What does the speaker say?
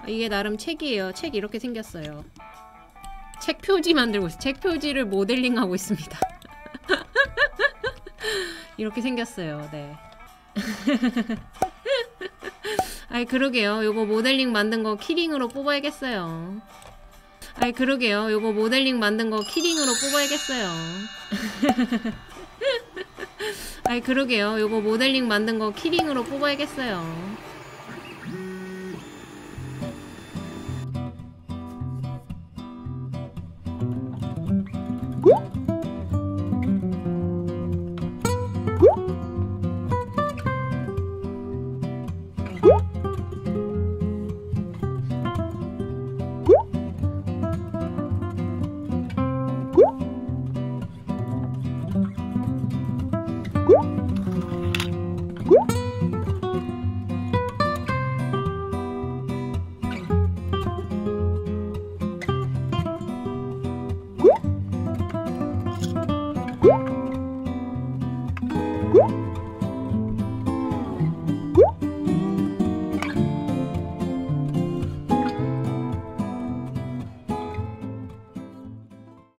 이게 나름 책이에요. 책 이렇게 생겼어요. 책 표지 만들고 있어요. 책 표지를 모델링하고 있습니다. 이렇게 생겼어요. 네. 아이 그러게요. 요거 모델링 만든 거 키링으로 뽑아야겠어요. 아이 그러게요. 요거 모델링 만든 거 키링으로 뽑아야겠어요. 아이 그러게요. 요거 모델링 만든 거 키링으로 뽑아야겠어요.